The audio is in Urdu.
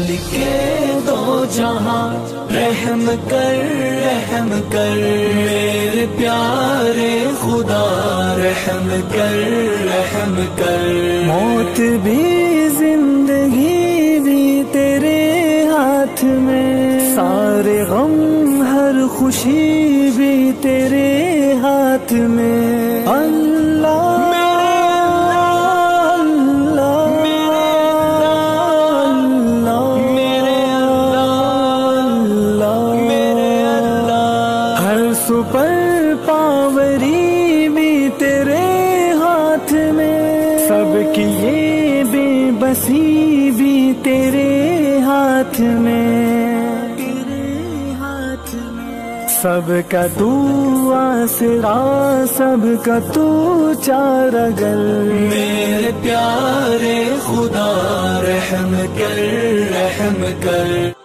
مالکے دو جہاں رحم کر میرے پیارے خدا رحم کر موت بھی زندگی بھی تیرے ہاتھ میں، سارے غم ہر خوشی بھی تیرے ہاتھ میں، اللہ سپر پاوری بھی تیرے ہاتھ میں، سب کی یہ بے بسی بھی تیرے ہاتھ میں، سب کا تو آسرا سب کا تو چارگر، میرے پیارے خدا رحم کر